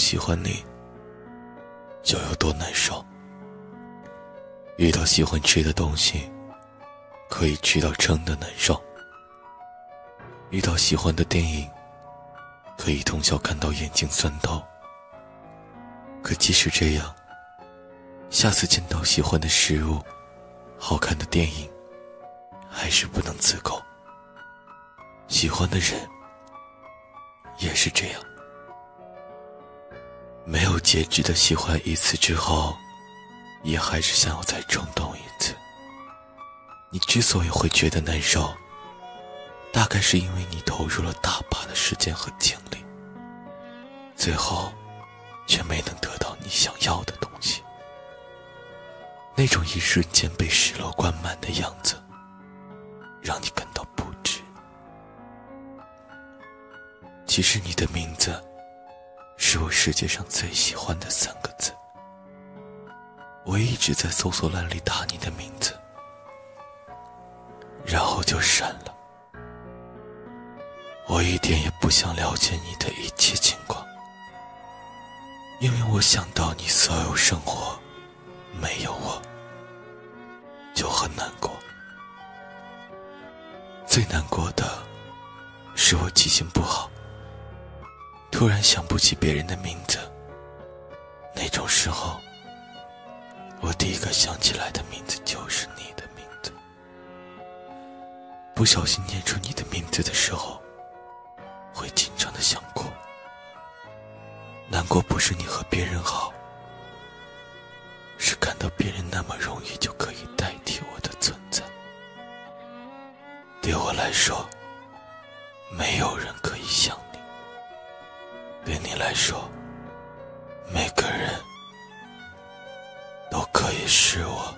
喜欢你就有多难受。遇到喜欢吃的东西可以吃到撑的难受，遇到喜欢的电影可以通宵看到眼睛酸透。可即使这样，下次见到喜欢的食物、好看的电影还是不能自购。喜欢的人也是这样，没有节制的喜欢一次之后，也还是想要再冲动一次。你之所以会觉得难受，大概是因为你投入了大把的时间和精力，最后却没能得到你想要的东西。那种一瞬间被失落灌满的样子，让你感到不值。其实你的名字是我世界上最喜欢的3个字，我一直在搜索栏里打你的名字，然后就删了。我一点也不想了解你的一切情况，因为我想到你所有生活没有我就很难过。最难过的是我记性不好，突然想不起别人的名字，那种时候我第一个想起来的名字就是你的名字。不小心念出你的名字的时候，会紧张的想哭。难过不是你和别人好，是看到别人那么容易就可以代替我的存在。对我来说，没有人可以像你，对你来说，每个人都可以是我。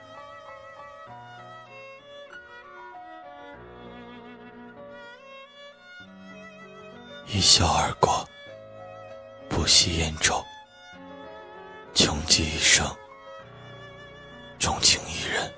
一笑而过，不惜烟愁，穷极一生，钟情一人。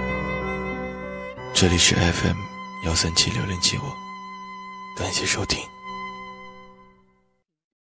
这里是 FM 1376075，感谢收听。